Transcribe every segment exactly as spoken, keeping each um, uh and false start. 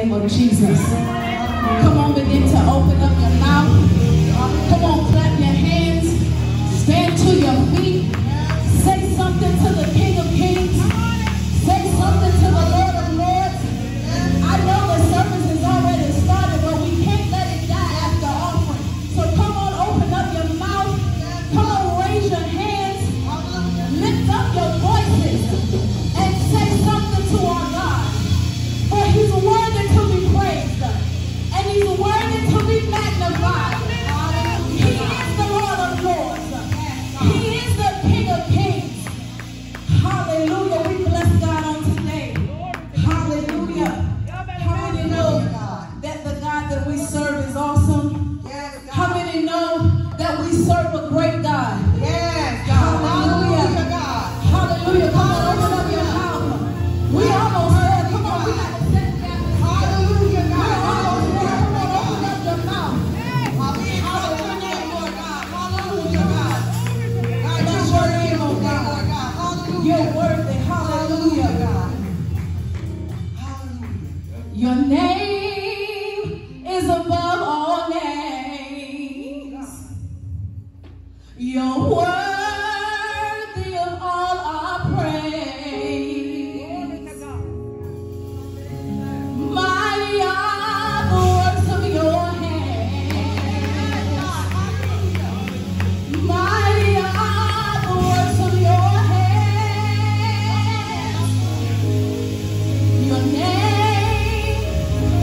name of Jesus. Come on, begin to open up your mouth. Come on, clap your hands. Stand to your feet. Say something to the King of Kings. Say something to the Lord of Lords. I know the service has already started, but we can't let it die after offering. So come on, open up your mouth. Come on, raise your hands. Lift up your voices and say something to our God. For he's worthy to be praised. And he's worthy to be magnified. He is the Lord of Lords. He is the King of Kings. Hallelujah. We bless God on today. Hallelujah. How many know that the God that we serve is awesome? How many know that we serve a great God? Yes, God. Hallelujah. Hallelujah. Come on, open up your mouth. We almost there. Come on, we got to sit down. Hallelujah, God. We're almost there. Come on, open up your mouth. You're worthy. Hallelujah. Your name is above all names. You're worthy of all our praise. Mighty are the works of your hands. Mighty are the works of your hands. Your name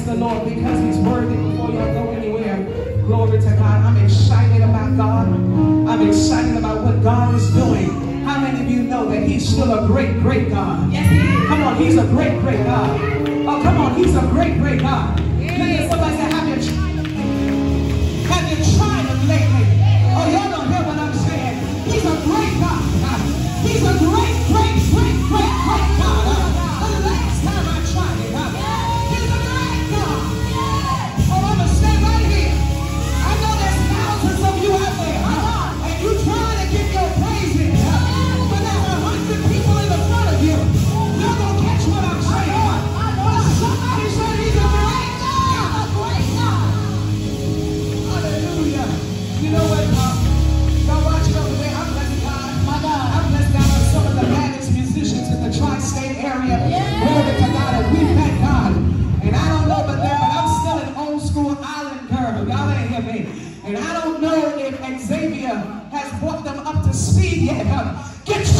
bless the Lord because he's worthy. Before y'all go anywhere, glory to God. I'm excited about God. I'm excited about what God is doing. How many of you know that he's still a great, great God? Yes, he is. Come on, he's a great, great God. Oh, come on, he's a great, great God. Look at somebody say, have you tried? Have you tried him lately? Oh, y'all don't hear what I'm saying. He's a great God. He's a great, great, great, great, great God. The last time I tried it, he's a great God. Oh, I'm going to stay right here. I know there's thousands of you out there, and you trying to get your praise in, but there's a hundred people in the front of you. You're going to catch what I'm saying. But somebody said he's a great God. A great God. Hallelujah. You know what? Uh, y'all watching over there? I'm blessing God. My God. I'm blessing God on some of the baddest musicians in the tri-state area. Yeah. Glory to God. And we thank God. And I don't know about them, but I'm still an old school island girl. Y'all ain't hear me. And I don't know if Xavier has brought them up to speed yet. Uh, get